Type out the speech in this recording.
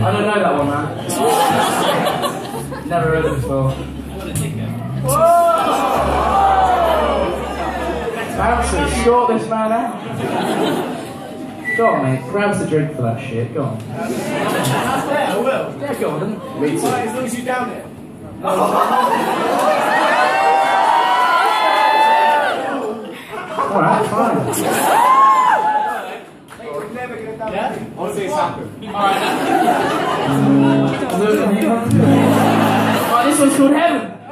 don't know that one, man. Never heard it before. What a dickhead. Whoa! Bouncer, short this man out. Go on, mate. Grab us a drink for that shit. Go on. Yeah, I will. Yeah, go on, then. Me too. As long as you down it. Alright, fine. Yeah? I want to see it happen. Alright, this one's called Heaven.